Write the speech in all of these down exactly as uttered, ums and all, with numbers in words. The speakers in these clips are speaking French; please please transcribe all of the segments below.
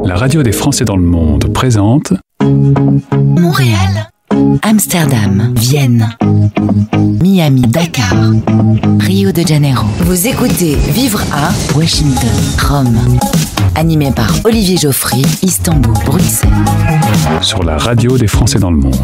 La radio des Français dans le monde présente Montréal, Amsterdam, Vienne, Miami, Dakar, Rio de Janeiro. Vous écoutez Vivre à Washington, Rome. Animé par Olivier Geoffry, Istanbul, Bruxelles. Sur la radio des Français dans le monde.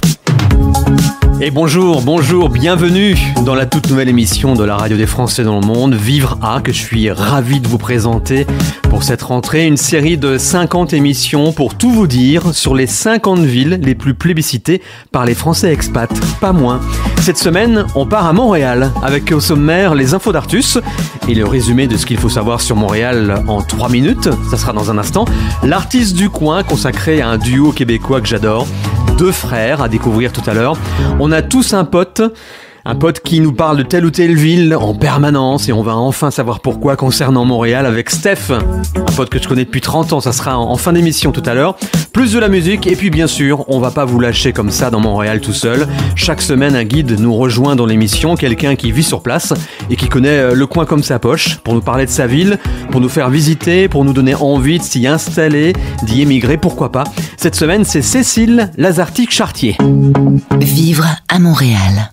Et bonjour, bonjour, bienvenue dans la toute nouvelle émission de la radio des Français dans le monde, Vivre à, que je suis ravi de vous présenter pour cette rentrée, une série de cinquante émissions pour tout vous dire sur les cinquante villes les plus plébiscitées par les Français expats, pas moins. Cette semaine, on part à Montréal avec au sommaire les infos d'Artus et le résumé de ce qu'il faut savoir sur Montréal en trois minutes, ça sera dans un instant. L'artiste du coin consacré à un duo québécois que j'adore, deux frères à découvrir tout à l'heure. On a tous un pote, un pote qui nous parle de telle ou telle ville en permanence et on va enfin savoir pourquoi concernant Montréal avec Steph, un pote que je connais depuis trente ans, ça sera en fin d'émission tout à l'heure. Plus de la musique et puis bien sûr, on va pas vous lâcher comme ça dans Montréal tout seul. Chaque semaine, un guide nous rejoint dans l'émission, quelqu'un qui vit sur place et qui connaît le coin comme sa poche pour nous parler de sa ville, pour nous faire visiter, pour nous donner envie de s'y installer, d'y émigrer, pourquoi pas. Cette semaine, c'est Cécile Lazartique-Chartier. Vivre à Montréal.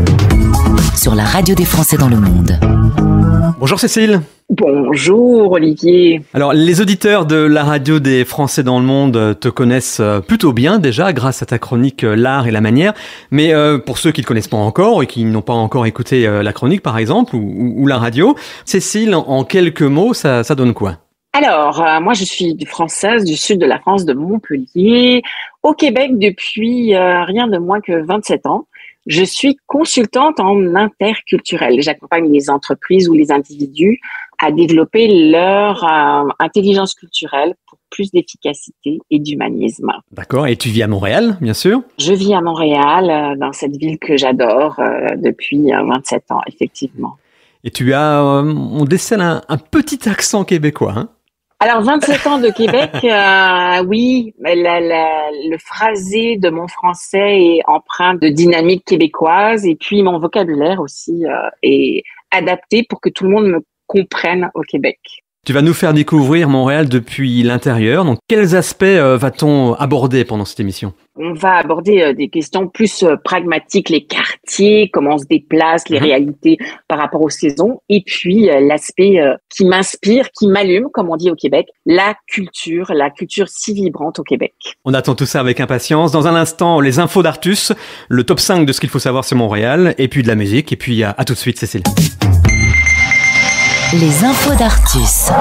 Sur la radio des Français dans le monde. Bonjour Cécile. Bonjour Olivier. Alors les auditeurs de la radio des Français dans le monde te connaissent plutôt bien déjà grâce à ta chronique L'art et la manière. Mais euh, pour ceux qui ne te connaissent pas encore et qui n'ont pas encore écouté euh, la chronique par exemple ou, ou, ou la radio, Cécile, en quelques mots, ça, ça donne quoi ? Alors, euh, moi je suis française du sud de la France, de Montpellier, au Québec depuis euh, rien de moins que vingt-sept ans. Je suis consultante en interculturel. J'accompagne les entreprises ou les individus à développer leur euh, intelligence culturelle pour plus d'efficacité et d'humanisme. D'accord. Et tu vis à Montréal, bien sûr ? Je vis à Montréal, euh, dans cette ville que j'adore euh, depuis euh, vingt-sept ans, effectivement. Et tu as, euh, on décèle un, un petit accent québécois, hein ? Alors, vingt-sept ans de Québec, euh, oui, la, la, le phrasé de mon français est empreint de dynamique québécoise et puis mon vocabulaire aussi euh, est adapté pour que tout le monde me comprenne au Québec. Tu vas nous faire découvrir Montréal depuis l'intérieur. Donc, quels aspects euh, va-t-on aborder pendant cette émission ? On va aborder euh, des questions plus euh, pragmatiques, les quartiers, comment on se déplace, les mmh. réalités par rapport aux saisons. Et puis, euh, l'aspect euh, qui m'inspire, qui m'allume, comme on dit au Québec, la culture, la culture si vibrante au Québec. On attend tout ça avec impatience. Dans un instant, les infos d'Artus, le top cinq de ce qu'il faut savoir sur Montréal, et puis de la musique. Et puis, à, à tout de suite, Cécile. Les infos d'Artus.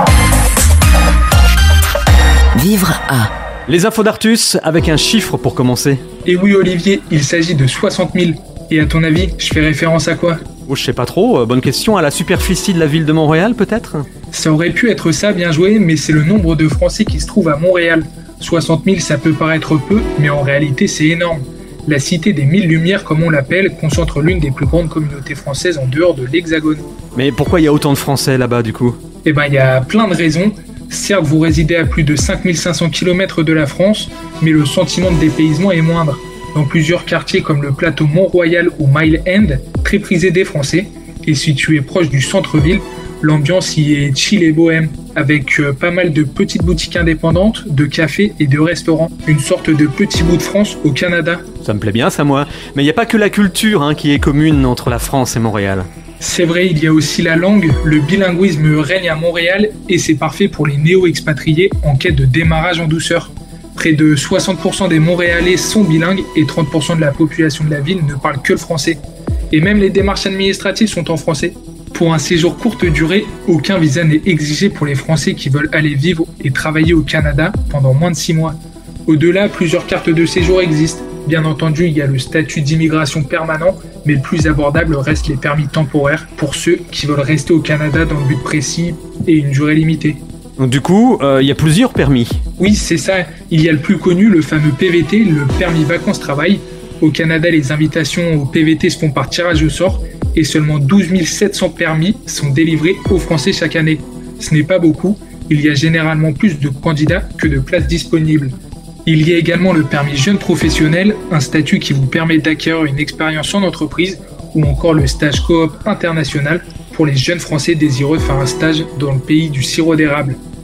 Vivre à. Les infos d'Artus avec un chiffre pour commencer. Et oui Olivier, il s'agit de soixante mille. Et à ton avis, je fais référence à quoi ? Oh, je sais pas trop, bonne question. À la superficie de la ville de Montréal peut-être ? Ça aurait pu être ça, bien joué, mais c'est le nombre de Français qui se trouvent à Montréal. soixante mille, ça peut paraître peu, mais en réalité c'est énorme. La cité des mille lumières, comme on l'appelle, concentre l'une des plus grandes communautés françaises en dehors de l'Hexagone. Mais pourquoi il y a autant de Français là-bas du coup ? Eh ben, il y a plein de raisons. Certes, vous résidez à plus de cinq mille cinq cents kilomètres de la France, mais le sentiment de dépaysement est moindre. Dans plusieurs quartiers comme le plateau Mont-Royal ou Mile End, très prisé des Français, et situé proche du centre-ville, l'ambiance y est chill et bohème, avec euh, pas mal de petites boutiques indépendantes, de cafés et de restaurants. Une sorte de petit bout de France au Canada. Ça me plaît bien ça moi, mais il n'y a pas que la culture hein, qui est commune entre la France et Montréal. C'est vrai, il y a aussi la langue, le bilinguisme règne à Montréal et c'est parfait pour les néo-expatriés en quête de démarrage en douceur. Près de soixante pour cent des Montréalais sont bilingues et trente pour cent de la population de la ville ne parle que le français. Et même les démarches administratives sont en français. Pour un séjour courte durée, aucun visa n'est exigé pour les Français qui veulent aller vivre et travailler au Canada pendant moins de six mois. Au-delà, plusieurs cartes de séjour existent. Bien entendu, il y a le statut d'immigration permanent, mais le plus abordable reste les permis temporaires pour ceux qui veulent rester au Canada dans le but précis et une durée limitée. Donc du coup, il euh, y a plusieurs permis. Oui, c'est ça. Il y a le plus connu, le fameux P V T, le permis vacances-travail. Au Canada, les invitations au P V T se font par tirage au sort et seulement douze mille sept cents permis sont délivrés aux Français chaque année. Ce n'est pas beaucoup, il y a généralement plus de candidats que de places disponibles. Il y a également le permis jeune professionnel, un statut qui vous permet d'acquérir une expérience en entreprise, ou encore le stage coop international pour les jeunes Français désireux de faire un stage dans le pays du sirop d'érable.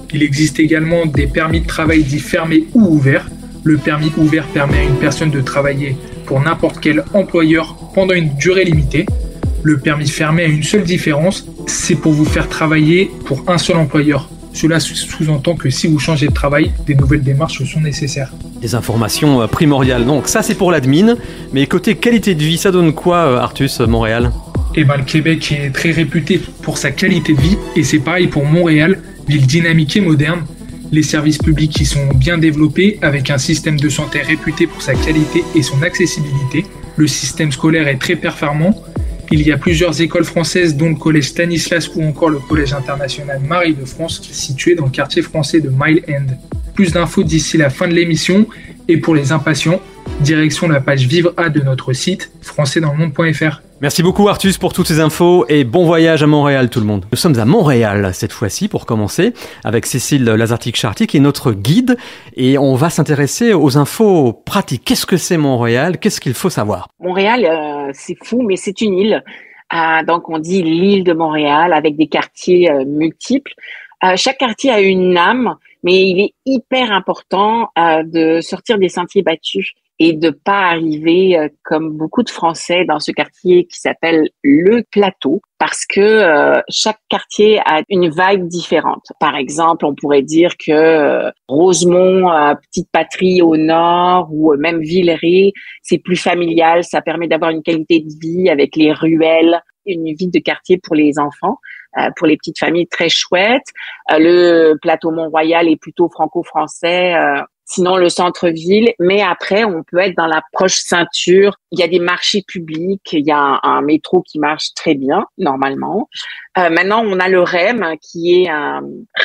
Il existe également des permis de travail dits fermés ou ouverts. Le permis ouvert permet à une personne de travailler pour n'importe quel employeur pendant une durée limitée. Le permis fermé a une seule différence, c'est pour vous faire travailler pour un seul employeur. Cela sous-entend que si vous changez de travail, des nouvelles démarches sont nécessaires. Des informations primordiales. Donc ça c'est pour l'admin, mais côté qualité de vie, ça donne quoi Artus, Montréal ? Eh ben, le Québec est très réputé pour sa qualité de vie et c'est pareil pour Montréal, ville dynamique et moderne. Les services publics y sont bien développés avec un système de santé réputé pour sa qualité et son accessibilité. Le système scolaire est très performant. Il y a plusieurs écoles françaises dont le collège Stanislas ou encore le collège international Marie de France situé dans le quartier français de Mile End. Plus d'infos d'ici la fin de l'émission et pour les impatients, direction la page Vivre A de notre site français dans le monde point f r. Merci beaucoup Artus pour toutes ces infos et bon voyage à Montréal tout le monde. Nous sommes à Montréal cette fois-ci pour commencer avec Cécile Lazartique-Charty qui est notre guide et on va s'intéresser aux infos pratiques. Qu'est-ce que c'est Montréal ? Qu'est-ce qu'il faut savoir ? Montréal, euh, c'est fou, mais c'est une île. Euh, donc on dit l'île de Montréal avec des quartiers euh, multiples. Euh, chaque quartier a une âme, mais il est hyper important euh, de sortir des sentiers battus et de pas arriver euh, comme beaucoup de Français dans ce quartier qui s'appelle le Plateau, parce que euh, chaque quartier a une vibe différente. Par exemple, on pourrait dire que euh, Rosemont, euh, Petite Patrie au nord, ou euh, même Villeray, c'est plus familial, ça permet d'avoir une qualité de vie avec les ruelles, une vie de quartier pour les enfants, euh, pour les petites familles très chouettes. Euh, le Plateau Mont-Royal est plutôt franco-français, euh, sinon le centre-ville, mais après, on peut être dans la proche ceinture. Il y a des marchés publics, il y a un, un métro qui marche très bien, normalement. Euh, maintenant, on a le R E M, qui est un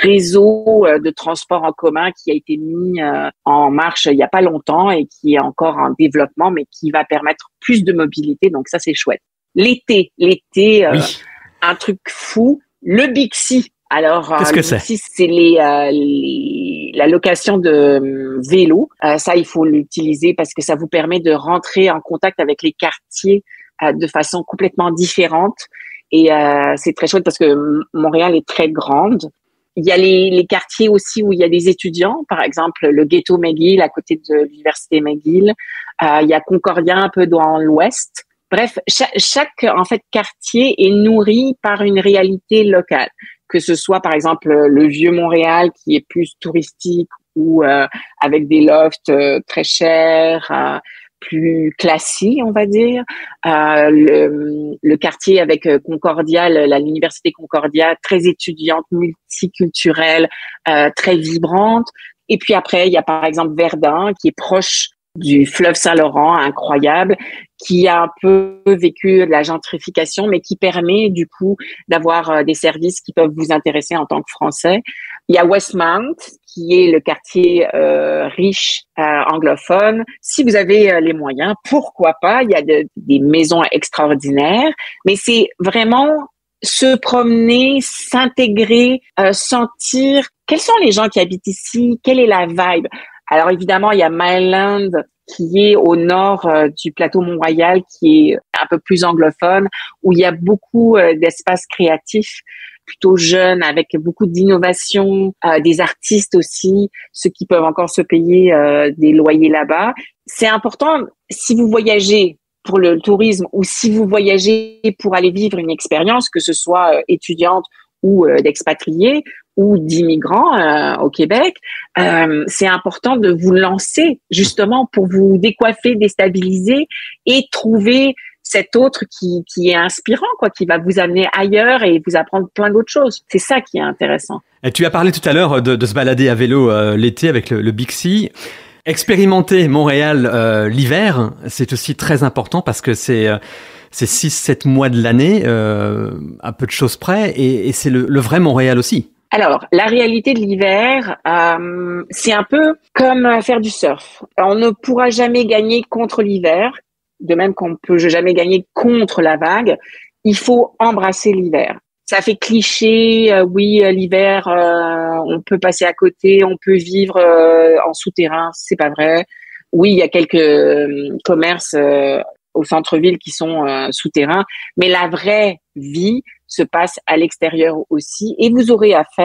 réseau de transport en commun qui a été mis euh, en marche il n'y a pas longtemps et qui est encore en développement, mais qui va permettre plus de mobilité, donc ça, c'est chouette. L'été, l'été, euh, oui. Un truc fou, le Bixi. Alors, qu'est-ce euh, que le c'est Bixi, c'est les, euh, les, la location de euh, vélos. Euh, ça, il faut l'utiliser parce que ça vous permet de rentrer en contact avec les quartiers euh, de façon complètement différente. Et euh, c'est très chouette parce que Montréal est très grande. Il y a les, les quartiers aussi où il y a des étudiants, par exemple le ghetto McGill à côté de l'université McGill. Euh, il y a Concordia un peu dans l'ouest. Bref, chaque, chaque en fait quartier est nourri par une réalité locale, que ce soit par exemple le vieux Montréal qui est plus touristique ou euh, avec des lofts euh, très chers, euh, plus classiques, on va dire. Euh, le, le quartier avec Concordia, la, l'université Concordia, très étudiante, multiculturelle, euh, très vibrante. Et puis après, il y a par exemple Verdun qui est proche du fleuve Saint-Laurent, incroyable, qui a un peu vécu de la gentrification, mais qui permet du coup d'avoir des services qui peuvent vous intéresser en tant que Français. Il y a Westmount, qui est le quartier euh, riche euh, anglophone. Si vous avez euh, les moyens, pourquoi pas? Il y a de, des maisons extraordinaires, mais c'est vraiment se promener, s'intégrer, euh, sentir quels sont les gens qui habitent ici, quelle est la vibe. Alors évidemment, il y a Myland qui est au nord euh, du plateau Mont-Royal, qui est un peu plus anglophone, où il y a beaucoup euh, d'espaces créatifs, plutôt jeunes, avec beaucoup d'innovation, euh, des artistes aussi, ceux qui peuvent encore se payer euh, des loyers là-bas. C'est important, si vous voyagez pour le tourisme ou si vous voyagez pour aller vivre une expérience, que ce soit euh, étudiante ou euh, d'expatriés, ou d'immigrants euh, au Québec, euh, c'est important de vous lancer justement pour vous décoiffer, déstabiliser et trouver cet autre qui, qui est inspirant, quoi, qui va vous amener ailleurs et vous apprendre plein d'autres choses. C'est ça qui est intéressant. Et tu as parlé tout à l'heure de, de se balader à vélo euh, l'été avec le, le Bixi. Expérimenter Montréal euh, l'hiver, c'est aussi très important parce que c'est... Euh, c'est six sept mois de l'année, euh, à peu de choses près, et, et c'est le, le vrai Montréal aussi. Alors, la réalité de l'hiver, euh, c'est un peu comme faire du surf. On ne pourra jamais gagner contre l'hiver, de même qu'on ne peut jamais gagner contre la vague. Il faut embrasser l'hiver. Ça fait cliché, euh, oui, l'hiver, euh, on peut passer à côté, on peut vivre euh, en souterrain, c'est pas vrai. Oui, il y a quelques euh, commerces euh, au centre-ville qui sont euh, souterrains, mais la vraie vie se passe à l'extérieur aussi, et vous aurez affaire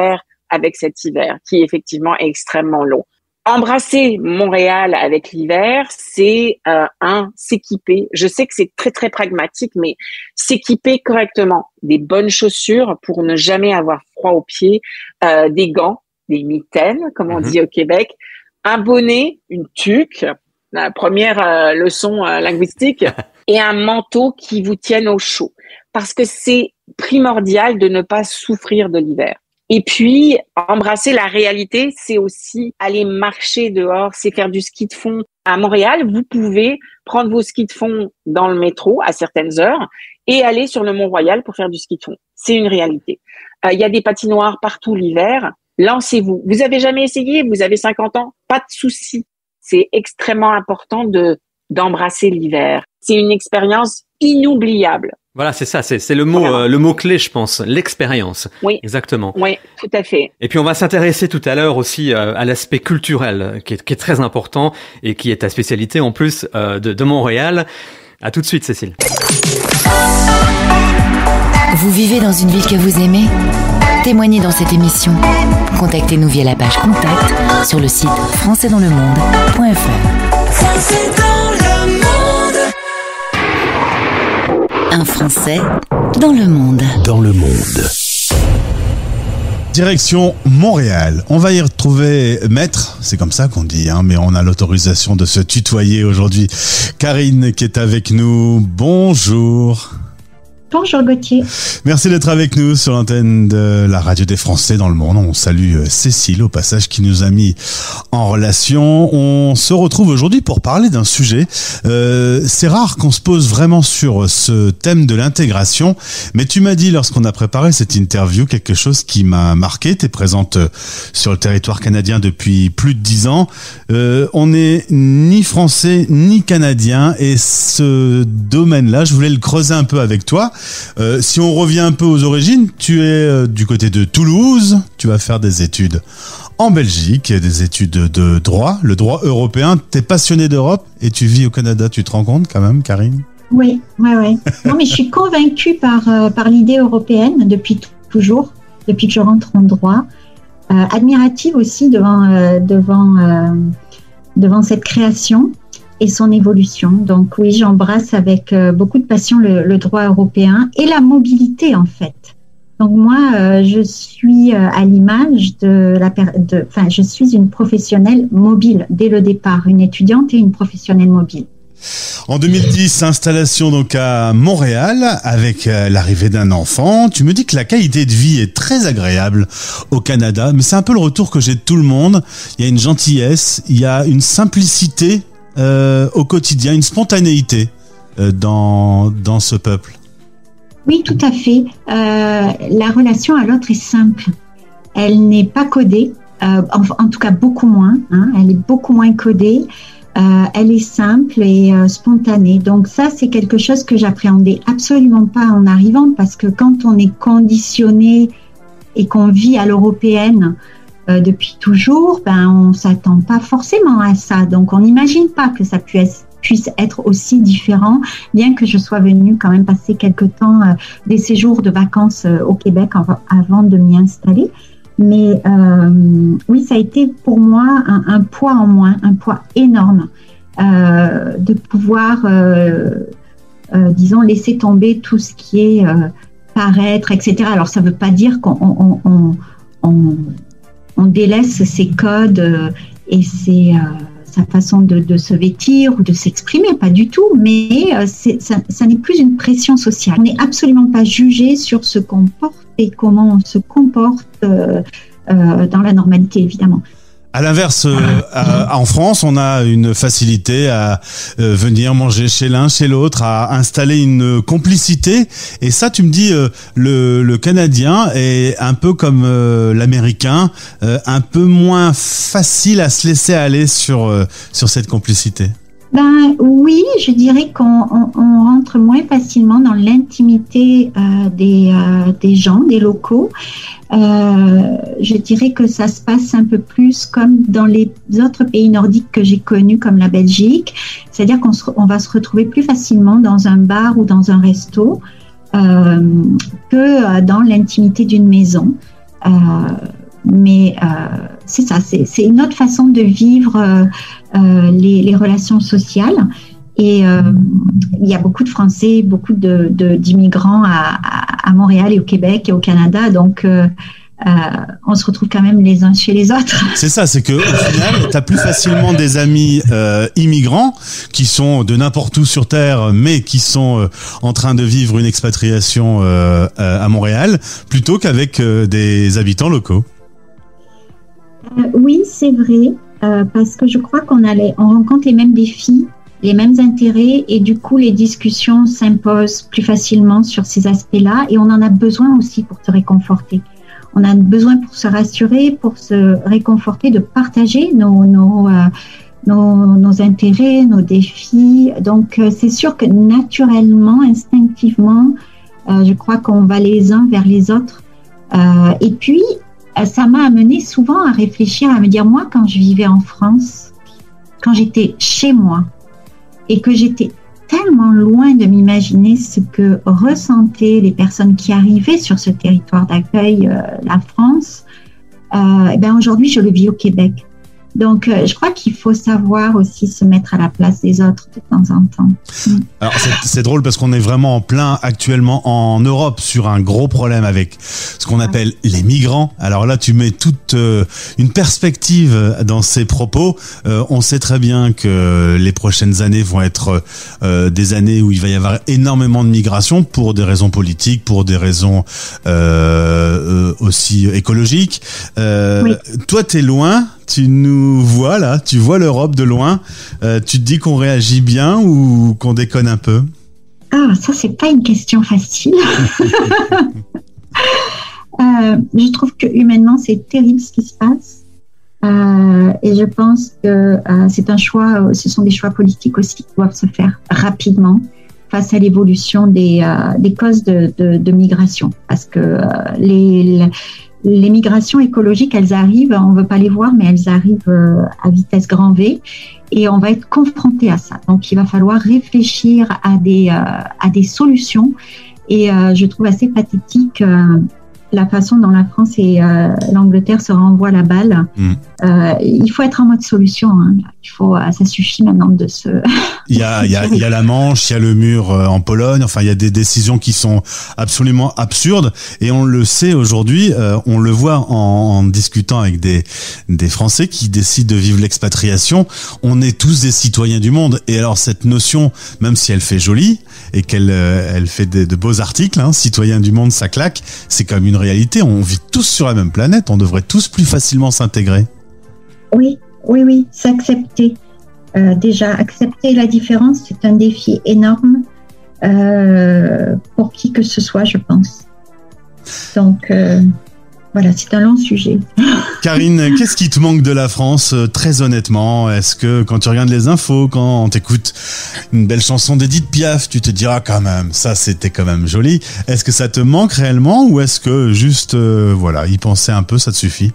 avec cet hiver qui effectivement est extrêmement long. Embrasser Montréal avec l'hiver, c'est euh, un, s'équiper. Je sais que c'est très, très pragmatique, mais s'équiper correctement. Des bonnes chaussures pour ne jamais avoir froid aux pieds, euh, des gants, des mitaines, comme on mmh. dit au Québec, un bonnet, une tuque, la première euh, leçon euh, linguistique, et un manteau qui vous tienne au chaud. Parce que c'est primordial de ne pas souffrir de l'hiver. Et puis, embrasser la réalité, c'est aussi aller marcher dehors, c'est faire du ski de fond. À Montréal, vous pouvez prendre vos skis de fond dans le métro à certaines heures et aller sur le Mont-Royal pour faire du ski de fond. C'est une réalité. Euh, il y a des patinoires partout l'hiver. Lancez-vous. Vous avez jamais essayé? Vous avez cinquante ans? Pas de souci. C'est extrêmement important de d'embrasser l'hiver. C'est une expérience inoubliable. Voilà, c'est ça, c'est, c'est le mot, voilà. euh, le mot clé, je pense, l'expérience. Oui. Exactement. Oui, tout à fait. Et puis on va s'intéresser tout à l'heure aussi euh, à l'aspect culturel, qui est, qui est très important et qui est ta spécialité en plus euh, de, de Montréal. À tout de suite, Cécile. Vous vivez dans une ville que vous aimez? Témoignez dans cette émission. Contactez-nous via la page Contact sur le site français dans le monde point f r. Français dans le monde. Un Français dans le monde. Dans le monde. Direction Montréal. On va y retrouver Maître, c'est comme ça qu'on dit, hein, mais on a l'autorisation de se tutoyer aujourd'hui. Karine qui est avec nous. Bonjour. Bonjour Gauthier. Merci d'être avec nous sur l'antenne de la radio des Français dans le monde. On salue Cécile au passage qui nous a mis en relation. On se retrouve aujourd'hui pour parler d'un sujet. Euh, c'est rare qu'on se pose vraiment sur ce thème de l'intégration, mais tu m'as dit lorsqu'on a préparé cette interview quelque chose qui m'a marqué. Tu es présente sur le territoire canadien depuis plus de dix ans. Euh, on n'est ni français ni canadien et ce domaine-là, je voulais le creuser un peu avec toi. Euh, si on revient un peu aux origines, tu es euh, du côté de Toulouse, tu vas faire des études en Belgique, des études de droit, le droit européen. Tu es passionné d'Europe et tu vis au Canada, tu te rends compte quand même, Karine? Oui, oui, oui. Non, mais je suis convaincue par, euh, par l'idée européenne depuis t- toujours, depuis que je rentre en droit. Euh, admirative aussi devant, euh, devant, euh, devant cette création et son évolution. Donc oui, j'embrasse avec euh, beaucoup de passion le, le droit européen et la mobilité en fait. Donc moi, euh, je suis euh, à l'image de la, de, enfin, je suis une professionnelle mobile dès le départ, une étudiante et une professionnelle mobile. En deux mille dix, installation donc à Montréal avec euh, l'arrivée d'un enfant. Tu me dis que la qualité de vie est très agréable au Canada, mais c'est un peu le retour que j'ai de tout le monde. Il y a une gentillesse, il y a une simplicité euh, au quotidien, une spontanéité euh, dans dans ce peuple. Oui, tout à fait. Euh, la relation à l'autre est simple. Elle n'est pas codée, euh, en, en tout cas beaucoup moins. Hein, elle est beaucoup moins codée. Euh, elle est simple et euh, spontanée. Donc ça, c'est quelque chose que j'appréhendais absolument pas en arrivant, parce que quand on est conditionné et qu'on vit à l'européenne euh, depuis toujours, ben on s'attend pas forcément à ça. Donc on n'imagine pas que ça puisse puisse être aussi différent, bien que je sois venue quand même passer quelque temps euh, des séjours de vacances euh, au Québec en, avant de m'y installer. Mais euh, oui, ça a été pour moi un, un poids en moins, un poids énorme euh, de pouvoir, euh, euh, disons, laisser tomber tout ce qui est euh, paraître, et cetera. Alors, ça ne veut pas dire qu'on on, on, on, on délaisse ses codes euh, et ses, euh, sa façon de, de se vêtir ou de s'exprimer, pas du tout, mais euh, c'est, ça, ça n'est plus une pression sociale. On n'est absolument pas jugé sur ce qu'on porte et comment on se comporte euh, euh, dans la normalité, évidemment. À l'inverse, euh, à, en France, on a une facilité à euh, venir manger chez l'un, chez l'autre, à installer une complicité. Et ça, tu me dis, euh, le, le Canadien est un peu comme euh, l'Américain, euh, un peu moins facile à se laisser aller sur euh, sur cette complicité. Ben oui, je dirais qu'on on, on rentre moins facilement dans l'intimité euh, des, euh, des gens, des locaux. Euh, je dirais que ça se passe un peu plus comme dans les autres pays nordiques que j'ai connus, comme la Belgique. C'est-à-dire qu'on se, on va se retrouver plus facilement dans un bar ou dans un resto euh, que dans l'intimité d'une maison. Euh, mais euh, c'est ça, c'est, c'est une autre façon de vivre euh, euh, les, les relations sociales. Et euh, il y a beaucoup de Français, beaucoup de, de, d'immigrants à, à, à Montréal et au Québec et au Canada, donc euh, euh, on se retrouve quand même les uns chez les autres. C'est ça, c'est que au final, t'as plus facilement des amis euh, immigrants qui sont de n'importe où sur Terre, mais qui sont euh, en train de vivre une expatriation euh, à Montréal, plutôt qu'avec euh, des habitants locaux. Euh, oui, c'est vrai, euh, parce que je crois qu'on a les, on rencontre les mêmes défis, les mêmes intérêts, et du coup, les discussions s'imposent plus facilement sur ces aspects-là, et on en a besoin aussi pour se réconforter. On a besoin pour se rassurer, pour se réconforter, de partager nos, nos, euh, nos, nos intérêts, nos défis. Donc, euh, c'est sûr que naturellement, instinctivement, euh, je crois qu'on va les uns vers les autres. Euh, et puis, euh, ça m'a amené souvent à réfléchir, à me dire, moi, quand je vivais en France, quand j'étais chez moi, et que j'étais tellement loin de m'imaginer ce que ressentaient les personnes qui arrivaient sur ce territoire d'accueil, euh, la France, euh, et ben aujourd'hui, je le vis au Québec. Donc, euh, je crois qu'il faut savoir aussi se mettre à la place des autres de temps en temps. Mm. Alors, c'est, c'est drôle parce qu'on est vraiment en plein actuellement en Europe sur un gros problème avec ce qu'on appelle les migrants. Alors là, tu mets toute euh, une perspective dans ces propos. Euh, on sait très bien que les prochaines années vont être euh, des années où il va y avoir énormément de migration pour des raisons politiques, pour des raisons euh, euh, aussi écologiques. Euh, oui. Toi, t'es loin. Tu nous vois là, tu vois l'Europe de loin. Euh, tu te dis qu'on réagit bien ou qu'on déconne un peu? Ah, ça c'est pas une question facile. euh, je trouve que humainement c'est terrible ce qui se passe, euh, et je pense que euh, c'est un choix. Ce sont des choix politiques aussi qui doivent se faire rapidement face à l'évolution des euh, des causes de, de, de migration, parce que euh, les, les Les migrations écologiques, elles arrivent, on ne veut pas les voir, mais elles arrivent à vitesse grand V, et on va être confronté à ça. Donc, il va falloir réfléchir à des, à des solutions, et je trouve assez pathétique la façon dont la France et euh, l'Angleterre se renvoient la balle. Mmh. Euh, il faut être en mode solution. Hein. Il faut, ça suffit maintenant de se... Il y a, il y a, il y a la Manche, il y a le mur en Pologne. Enfin, il y a des décisions qui sont absolument absurdes. Et on le sait aujourd'hui, euh, on le voit en, en discutant avec des, des Français qui décident de vivre l'expatriation. On est tous des citoyens du monde. Et alors, cette notion, même si elle fait jolie et qu'elle euh, elle fait de, de beaux articles, hein, citoyens du monde, ça claque, c'est comme une réalité. On vit tous sur la même planète. On devrait tous plus facilement s'intégrer. Oui, oui, oui, s'accepter. Euh, déjà, accepter la différence, c'est un défi énorme euh, pour qui que ce soit, je pense. Donc, euh, voilà, c'est un long sujet. Karine, qu'est-ce qui te manque de la France, très honnêtement? Est-ce que quand tu regardes les infos, quand tu écoutes une belle chanson d'Edith Piaf, tu te diras quand même, ça c'était quand même joli. Est-ce que ça te manque réellement ou est-ce que juste, euh, voilà, y penser un peu, ça te suffit?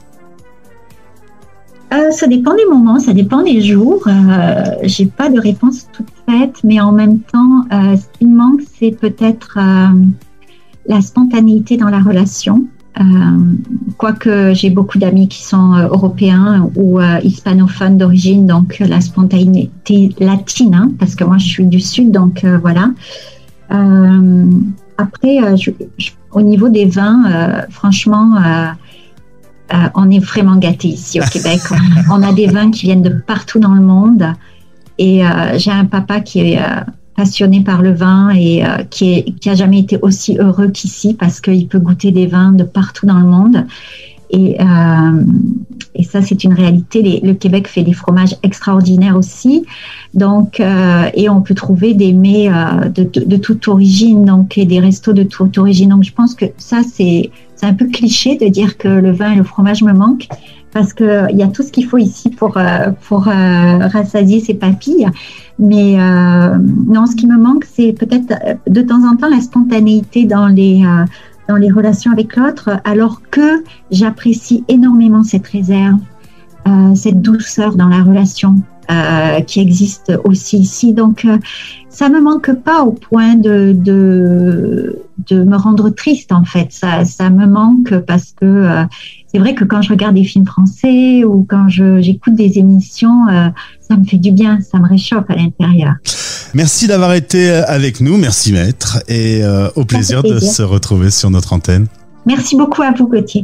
Euh, ça dépend des moments, ça dépend des jours. Euh, j'ai pas de réponse toute faite, mais en même temps, euh, ce qui me manque, c'est peut-être euh, la spontanéité dans la relation. Euh, quoique j'ai beaucoup d'amis qui sont euh, européens ou euh, hispanophones d'origine, donc la spontanéité latine, hein, parce que moi je suis du sud, donc euh, voilà. Euh, après, euh, je, je, au niveau des vins, euh, franchement. Euh, Euh, on est vraiment gâtés ici au Québec. On, on a des vins qui viennent de partout dans le monde. Et euh, j'ai un papa qui est euh, passionné par le vin et euh, qui, est, qui a jamais été aussi heureux qu'ici parce qu'il peut goûter des vins de partout dans le monde. Et, euh, et ça, c'est une réalité. Les, le Québec fait des fromages extraordinaires aussi. Donc, euh, et on peut trouver des mets euh, de, de, de toute origine, donc, et des restos de toute origine. Donc, je pense que ça, c'est, c'est un peu cliché de dire que le vin et le fromage me manquent parce qu'il y a tout ce qu'il faut ici pour, euh, pour euh, rassasier ses papilles. Mais euh, non, ce qui me manque, c'est peut-être de temps en temps la spontanéité dans les... Euh, dans les relations avec l'autre, alors que j'apprécie énormément cette réserve, euh, cette douceur dans la relation. euh, qui existent aussi ici. Donc, euh, ça me manque pas au point de, de, de me rendre triste, en fait. Ça, ça me manque parce que euh, c'est vrai que quand je regarde des films français ou quand je, j'écoute des émissions, euh, ça me fait du bien, ça me réchauffe à l'intérieur. Merci d'avoir été avec nous, merci maître, et euh, au plaisir, plaisir de se retrouver sur notre antenne. Merci beaucoup à vous, Gauthier.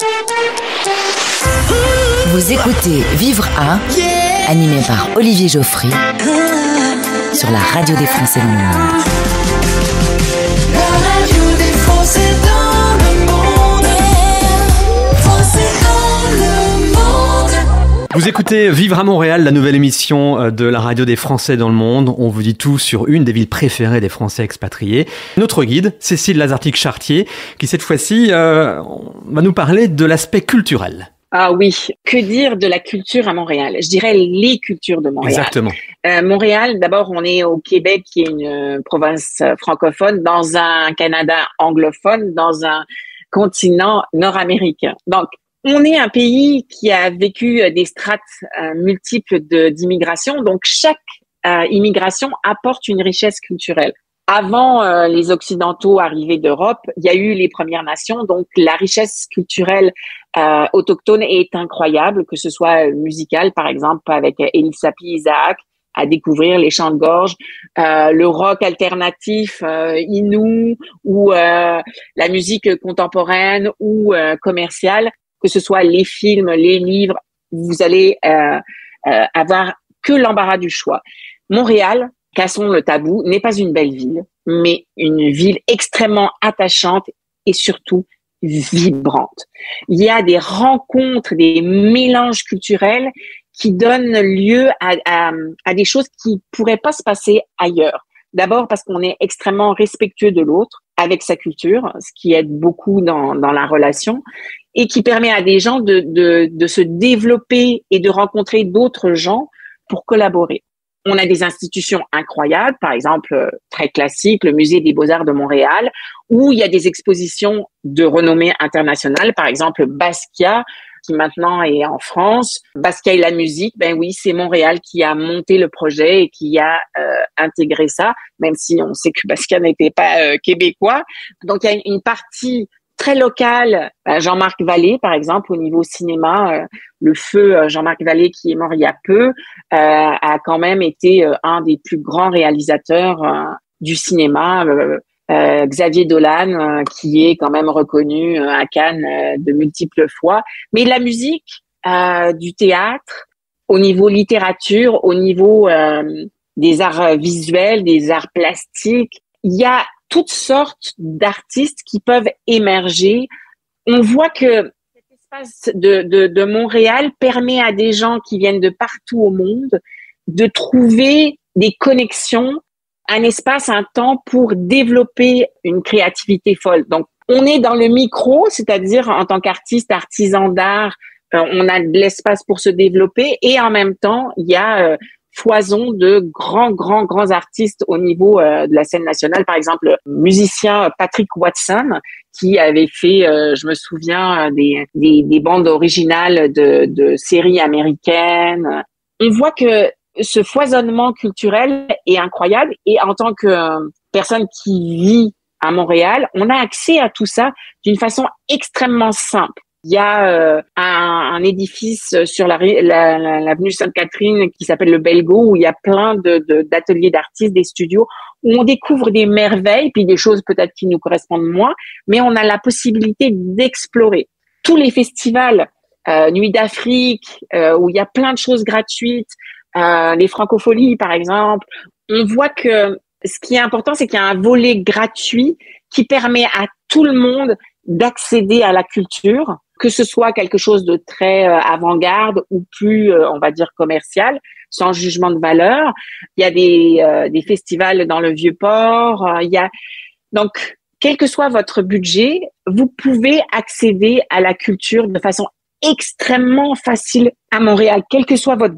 Vous écoutez Vivre à, animé par Olivier Geoffrey, sur la radio des Français dans le monde. La radio des Français dans le monde. Français dans le monde. Vous écoutez Vivre à Montréal, la nouvelle émission de la radio des Français dans le monde. On vous dit tout sur une des villes préférées des Français expatriés. Notre guide, Cécile Lazartique-Chartier, qui cette fois-ci euh, va nous parler de l'aspect culturel. Ah oui, que dire de la culture à Montréal? Je dirais les cultures de Montréal. Exactement. Euh, Montréal, d'abord, on est au Québec, qui est une euh, province euh, francophone, dans un Canada anglophone, dans un continent nord-américain. Donc, on est un pays qui a vécu euh, des strates euh, multiples de, d'immigration. Donc, chaque euh, immigration apporte une richesse culturelle. Avant euh, les Occidentaux arrivés d'Europe, il y a eu les Premières Nations, donc la richesse culturelle euh, autochtone est incroyable, que ce soit musicale, par exemple, avec Elisapi Isaac, à découvrir les chants de gorge, euh, le rock alternatif euh, inou, ou euh, la musique contemporaine ou euh, commerciale, que ce soit les films, les livres, vous allez euh, euh, avoir que l'embarras du choix. Montréal, cassons le tabou, n'est pas une belle ville, mais une ville extrêmement attachante et surtout vibrante. Il y a des rencontres, des mélanges culturels qui donnent lieu à, à, à des choses qui pourraient pas se passer ailleurs. D'abord parce qu'on est extrêmement respectueux de l'autre avec sa culture, ce qui aide beaucoup dans, dans la relation et qui permet à des gens de, de, de se développer et de rencontrer d'autres gens pour collaborer. On a des institutions incroyables, par exemple, très classiques, le Musée des Beaux-Arts de Montréal, où il y a des expositions de renommée internationale, par exemple Basquiat, qui maintenant est en France. Basquiat et la musique, ben oui, c'est Montréal qui a monté le projet et qui a euh, intégré ça, même si on sait que Basquiat n'était pas euh, québécois. Donc, il y a une partie très local, Jean-Marc Vallée, par exemple, au niveau cinéma, euh, le feu Jean-Marc Vallée, qui est mort il y a peu, euh, a quand même été euh, un des plus grands réalisateurs euh, du cinéma. Euh, euh, Xavier Dolan, euh, qui est quand même reconnu euh, à Cannes euh, de multiples fois. Mais la musique, euh, du théâtre, au niveau littérature, au niveau euh, des arts visuels, des arts plastiques, il y a toutes sortes d'artistes qui peuvent émerger. On voit que cet espace de, de, de Montréal permet à des gens qui viennent de partout au monde de trouver des connexions, un espace, un temps pour développer une créativité folle. Donc, on est dans le micro, c'est-à-dire en tant qu'artiste, artisan d'art, euh, on a de l'espace pour se développer et en même temps, il y a euh, foison de grands, grands, grands artistes au niveau euh, de la scène nationale. Par exemple, le musicien Patrick Watson, qui avait fait, euh, je me souviens, des, des, des bandes originales de, de séries américaines. On voit que ce foisonnement culturel est incroyable et en tant que euh, personne qui vit à Montréal, on a accès à tout ça d'une façon extrêmement simple. Il y a euh, un, un édifice sur la, la, la, l'avenue Sainte-Catherine qui s'appelle le Belgo, où il y a plein de, de, d'ateliers d'artistes, des studios, où on découvre des merveilles, puis des choses peut-être qui nous correspondent moins, mais on a la possibilité d'explorer. Tous les festivals, euh, Nuit d'Afrique, euh, où il y a plein de choses gratuites, euh, les Francopholies par exemple, on voit que ce qui est important, c'est qu'il y a un volet gratuit qui permet à tout le monde d'accéder à la culture, que ce soit quelque chose de très euh, avant-garde ou plus, euh, on va dire, commercial, sans jugement de valeur. Il y a des, euh, des festivals dans le Vieux-Port. Euh, il y a donc, quel que soit votre budget, vous pouvez accéder à la culture de façon extrêmement facile à Montréal, quel que soit votre goût.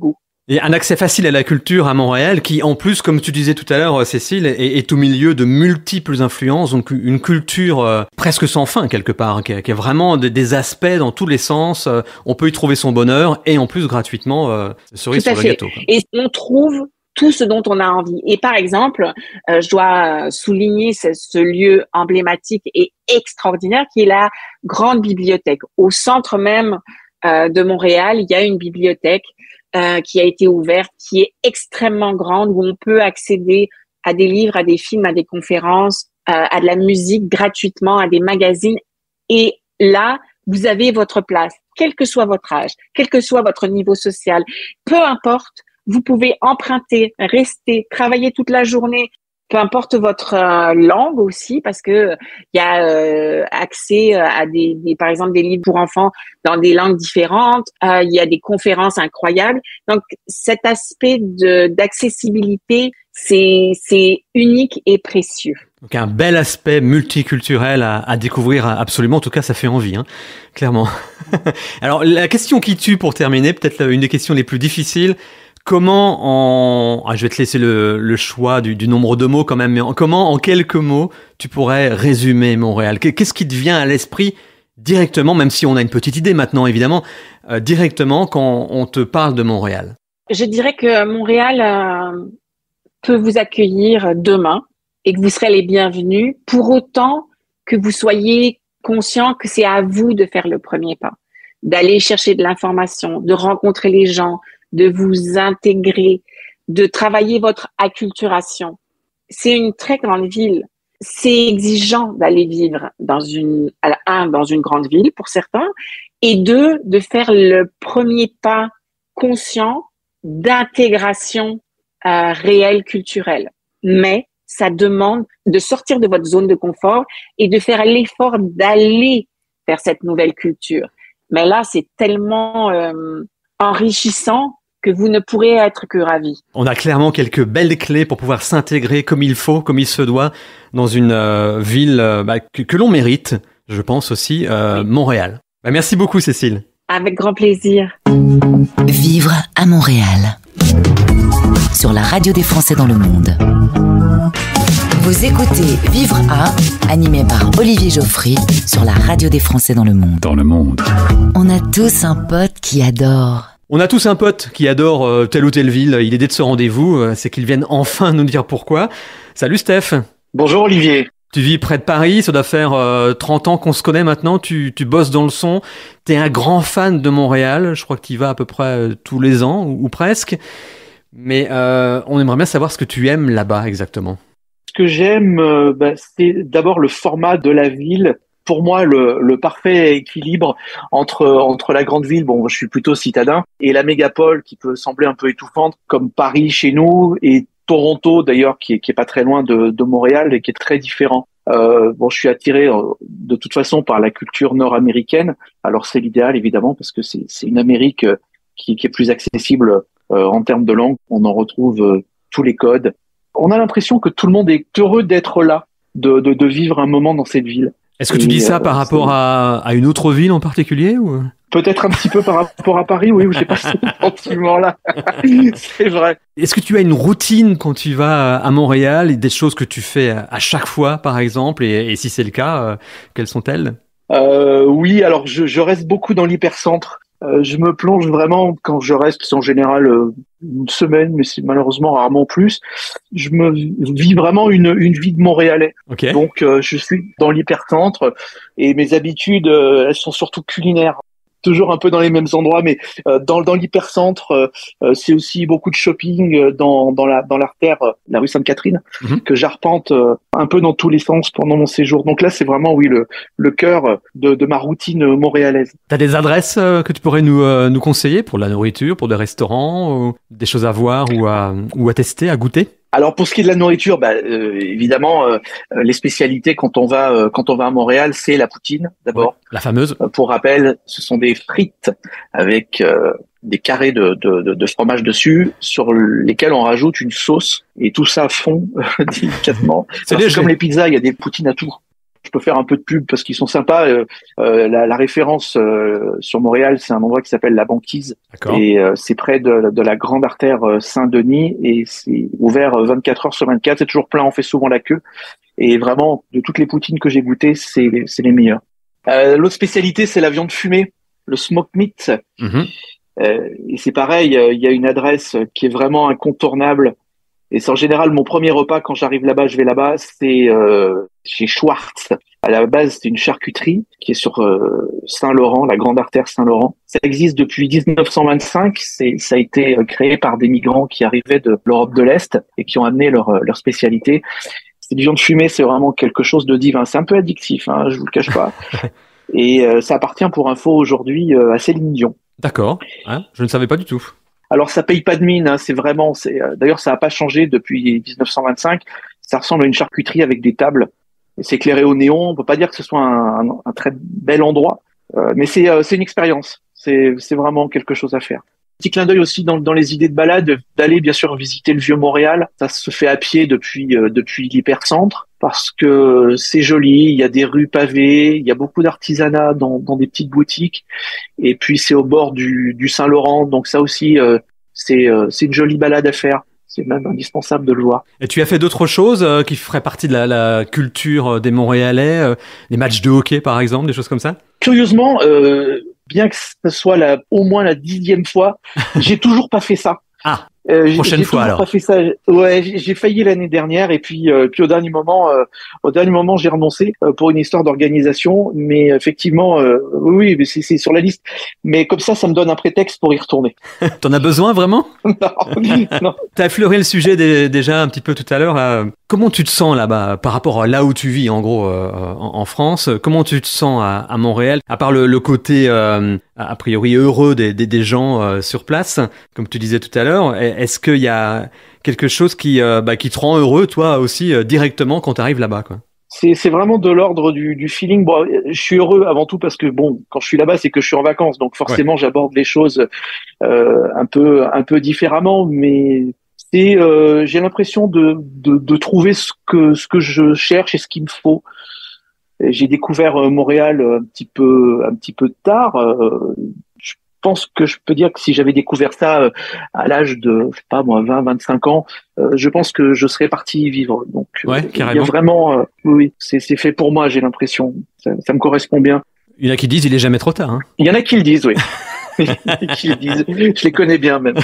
Et un accès facile à la culture à Montréal qui, en plus, comme tu disais tout à l'heure, Cécile, est, est au milieu de multiples influences, donc une culture euh, presque sans fin quelque part, qui a, qui a vraiment des, des aspects dans tous les sens. Euh, on peut y trouver son bonheur et en plus gratuitement euh, cerise sur le gâteau. Quoi. Et on trouve tout ce dont on a envie. Et par exemple, euh, je dois souligner ce, ce lieu emblématique et extraordinaire qui est la grande bibliothèque. Au centre même euh, de Montréal, il y a une bibliothèque euh, qui a été ouverte, qui est extrêmement grande, où on peut accéder à des livres, à des films, à des conférences, euh, à de la musique gratuitement, à des magazines. Et là, vous avez votre place, quel que soit votre âge, quel que soit votre niveau social, peu importe. Vous pouvez emprunter, rester, travailler toute la journée, peu importe votre euh, langue aussi, parce que il y a euh, accès à des, des, par exemple, des livres pour enfants dans des langues différentes. Euh, il y a des conférences incroyables. Donc, cet aspect de d'accessibilité, c'est c'est unique et précieux. Donc un bel aspect multiculturel à, à découvrir absolument. En tout cas, ça fait envie, hein, clairement. Alors, la question qui tue pour terminer, peut-être une des questions les plus difficiles. Comment en, ah, je vais te laisser le, le choix du, du nombre de mots quand même, mais en, comment en quelques mots tu pourrais résumer Montréal? Qu'est-ce qui te vient à l'esprit directement, même si on a une petite idée maintenant évidemment, euh, directement quand on te parle de Montréal? Je dirais que Montréal euh, peut vous accueillir demain et que vous serez les bienvenus, pour autant que vous soyez conscient que c'est à vous de faire le premier pas, d'aller chercher de l'information, de rencontrer les gens, de vous intégrer, de travailler votre acculturation. C'est une très grande ville. C'est exigeant d'aller vivre dans une, un, dans une grande ville pour certains, et deux, de faire le premier pas conscient d'intégration euh, réelle culturelle. Mais ça demande de sortir de votre zone de confort et de faire l'effort d'aller vers cette nouvelle culture. Mais là, c'est tellement euh, enrichissant que vous ne pourrez être que ravis. On a clairement quelques belles clés pour pouvoir s'intégrer comme il faut, comme il se doit, dans une euh, ville euh, bah, que, que l'on mérite, je pense aussi, euh, oui. Montréal. Bah, merci beaucoup, Cécile. Avec grand plaisir. Vivre à Montréal. Sur la radio des Français dans le monde. Vous écoutez Vivre à, animé par Olivier Geoffry, sur la radio des Français dans le monde. Dans le monde. On a tous un pote qui adore... On a tous un pote qui adore euh, telle ou telle ville. Il est dès de ce rendez-vous, euh, c'est qu'il vienne enfin nous dire pourquoi. Salut Steph. Bonjour Olivier. Tu vis près de Paris, ça doit faire euh, trente ans qu'on se connaît maintenant, tu, tu bosses dans le son. T'es un grand fan de Montréal, je crois que tu y vas à peu près euh, tous les ans, ou, ou presque. Mais euh, on aimerait bien savoir ce que tu aimes là-bas exactement. Ce que j'aime, euh, bah, c'est d'abord le format de la ville. Pour moi, le, le parfait équilibre entre entre la grande ville, bon, je suis plutôt citadin, et la mégapole qui peut sembler un peu étouffante, comme Paris chez nous, et Toronto d'ailleurs, qui est qui est pas très loin de, de Montréal et qui est très différent. Euh, bon, je suis attiré euh, de toute façon par la culture nord-américaine. Alors c'est l'idéal évidemment parce que c'est c'est une Amérique euh, qui qui est plus accessible euh, en termes de langue. On en retrouve euh, tous les codes. On a l'impression que tout le monde est heureux d'être là, de de, de vivre un moment dans cette ville. Est-ce que tu dis ça par rapport à, à une autre ville en particulier ou... Peut-être un petit peu par rapport à Paris, oui, où j'ai pas ce sentiment-là. C'est vrai. Est-ce que tu as une routine quand tu vas à Montréal et des choses que tu fais à chaque fois, par exemple, et, et si c'est le cas, euh, quelles sont-elles? euh, Oui, alors je, je reste beaucoup dans l'hypercentre. Euh, je me plonge vraiment quand je reste, c'est en général euh, une semaine, mais c'est malheureusement rarement plus. Je me vis vraiment une, une vie de Montréalais. Okay. Donc euh, je suis dans l'hypercentre et mes habitudes, euh, elles sont surtout culinaires. Toujours un peu dans les mêmes endroits, mais euh, dans dans l'hypercentre, euh, c'est aussi beaucoup de shopping dans dans la dans l'artère, euh, la rue Sainte-Catherine, mm-hmm. que j'arpente euh, un peu dans tous les sens pendant mon séjour. Donc là, c'est vraiment oui le le cœur de de ma routine montréalaise. T'as des adresses euh, que tu pourrais nous euh, nous conseiller pour la nourriture, pour des restaurants, ou des choses à voir ou à ou à tester, à goûter? Alors pour ce qui est de la nourriture, bah, euh, évidemment, euh, les spécialités quand on va euh, quand on va à Montréal, c'est la poutine d'abord. Ouais, la fameuse. Euh, pour rappel, ce sont des frites avec euh, des carrés de, de, de, de fromage dessus, sur lesquels on rajoute une sauce et tout ça fond délicatement. C'est comme les pizzas, il y a des poutines à tout. Je peux faire un peu de pub parce qu'ils sont sympas. Euh, euh, la, la référence euh, sur Montréal, c'est un endroit qui s'appelle La Banquise. D'accord. Et euh, c'est près de, de la grande artère euh, Saint-Denis et c'est ouvert euh, vingt-quatre heures sur vingt-quatre. C'est toujours plein, on fait souvent la queue. Et vraiment, de toutes les poutines que j'ai goûtées, c'est, c'est les meilleures. Euh, l'autre spécialité, c'est la viande fumée, le smoke meat. Mm-hmm. Euh, et c'est pareil, il euh, y a une adresse qui est vraiment incontournable. Et c'est en général mon premier repas quand j'arrive là-bas, je vais là-bas, c'est euh, chez Schwartz. À la base, c'est une charcuterie qui est sur euh, Saint-Laurent, la grande artère Saint-Laurent. Ça existe depuis dix-neuf cent vingt-cinq. C'est, ça a été créé par des migrants qui arrivaient de l'Europe de l'Est et qui ont amené leur, leur spécialité. Cette viande fumée, c'est vraiment quelque chose de divin. C'est un peu addictif, hein, je vous le cache pas. Et euh, ça appartient pour info aujourd'hui euh, à Céline Dion. D'accord, hein, je ne savais pas du tout. Alors ça paye pas de mine, hein, c'est vraiment. C'est, euh, d'ailleurs, ça n'a pas changé depuis dix-neuf cent vingt-cinq. Ça ressemble à une charcuterie avec des tables. Et c'est éclairé au néon. On peut pas dire que ce soit un, un, un très bel endroit, euh, mais c'est, euh, c'est une expérience. C'est, c'est vraiment quelque chose à faire. Petit clin d'œil aussi dans, dans les idées de balade, d'aller bien sûr visiter le vieux Montréal. Ça se fait à pied depuis euh, depuis l'hypercentre parce que c'est joli. Il y a des rues pavées, il y a beaucoup d'artisanat dans, dans des petites boutiques. Et puis c'est au bord du, du Saint-Laurent, donc ça aussi euh, c'est euh, c'est une jolie balade à faire. C'est même indispensable de le voir. Et tu as fait d'autres choses euh, qui feraient partie de la, la culture des Montréalais, euh, des matchs de hockey par exemple, des choses comme ça? Curieusement. Euh, Bien que ce soit la, au moins la dixième fois, j'ai toujours pas fait ça. Ah, euh, prochaine j'ai fois alors. Pas fait ça. Ouais, j'ai, j'ai failli l'année dernière et puis, euh, puis au dernier moment, euh, au dernier moment, j'ai renoncé euh, pour une histoire d'organisation. Mais effectivement, euh, oui, mais c'est, c'est sur la liste. Mais comme ça, ça me donne un prétexte pour y retourner. T'en as besoin vraiment? Non, non. T'as effleuré le sujet des, déjà un petit peu tout à l'heure. Là. Comment tu te sens là-bas par rapport à là où tu vis, en gros, euh, en, en France? Comment tu te sens à, à Montréal? À part le, le côté euh, a priori heureux des, des, des gens euh, sur place, comme tu disais tout à l'heure, est-ce qu'il y a quelque chose qui, euh, bah, qui te rend heureux, toi aussi, euh, directement quand tu arrives là-bas, quoi? C'est, c'est vraiment de l'ordre du, du feeling. Bon, je suis heureux avant tout parce que bon, quand je suis là-bas, c'est que je suis en vacances, donc forcément, ouais. J'aborde les choses euh, un peu, un peu différemment. Mais c'est, euh, j'ai l'impression de, de, de trouver ce que, ce que je cherche et ce qu'il me faut. Et j'ai découvert euh, Montréal un petit peu, un petit peu tard. Euh, je pense que je peux dire que si j'avais découvert ça euh, à l'âge de, je sais pas moi, vingt, vingt-cinq ans, euh, je pense que je serais parti y vivre. Donc, ouais, euh, carrément. Il y a vraiment, euh, oui, c'est, c'est fait pour moi, j'ai l'impression. Ça, ça me correspond bien. Il y en a qui disent il est jamais trop tard. Hein. Il y en a qui le disent, oui. Il y en a qui le disent. Je les connais bien même.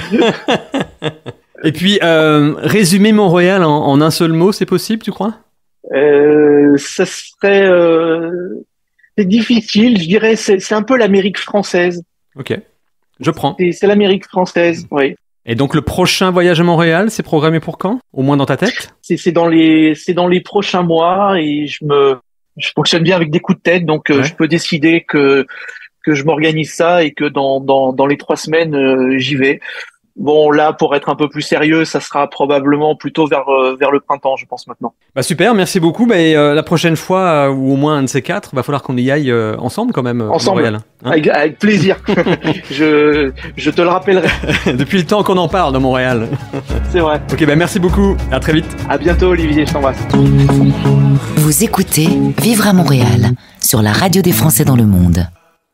Et puis, euh, résumer Montréal en, en un seul mot, c'est possible, tu crois? Euh, ça serait, euh, c'est difficile. Je dirais, c'est, c'est un peu l'Amérique française. Ok, je prends. C'est, c'est l'Amérique française, oui. Et donc le prochain voyage à Montréal, c'est programmé pour quand? Au moins dans ta tête? C'est, c'est dans les, c'est dans les prochains mois et je me, je fonctionne bien avec des coups de tête, donc euh, ouais. Je peux décider que que je m'organise ça et que dans dans dans les trois semaines euh, j'y vais. Bon, là, pour être un peu plus sérieux, ça sera probablement plutôt vers euh, vers le printemps, je pense maintenant. Bah super, merci beaucoup. Bah, et, euh, la prochaine fois, euh, ou au moins un de ces quatre, va falloir qu'on y aille euh, ensemble quand même. Euh, ensemble, Montréal, hein. avec, avec plaisir. je je te le rappellerai. Depuis le temps qu'on en parle de Montréal. C'est vrai. Ok, bah merci beaucoup. À très vite. À bientôt, Olivier. Je t'embrasse. Vous écoutez Vivre à Montréal sur la radio des Français dans le monde.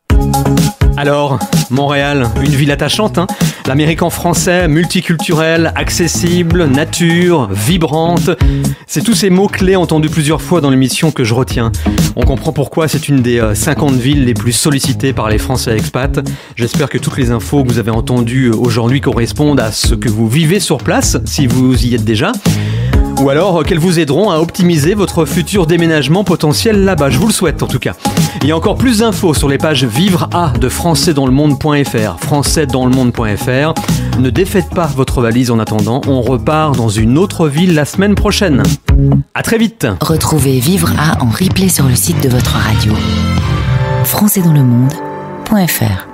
Alors, Montréal, une ville attachante, hein. L'Amérique en français, multiculturel, accessible, nature, vibrante. C'est tous ces mots-clés entendus plusieurs fois dans l'émission que je retiens. On comprend pourquoi c'est une des cinquante villes les plus sollicitées par les Français expats. J'espère que toutes les infos que vous avez entendues aujourd'hui correspondent à ce que vous vivez sur place, si vous y êtes déjà. Ou alors qu'elles vous aideront à optimiser votre futur déménagement potentiel là-bas. Je vous le souhaite en tout cas. Il y a encore plus d'infos sur les pages Vivre à de français dans le monde point f r, français dans le monde point f r. Ne défaites pas votre valise en attendant. On repart dans une autre ville la semaine prochaine. À très vite. Retrouvez Vivre à en replay sur le site de votre radio. français dans le monde point f r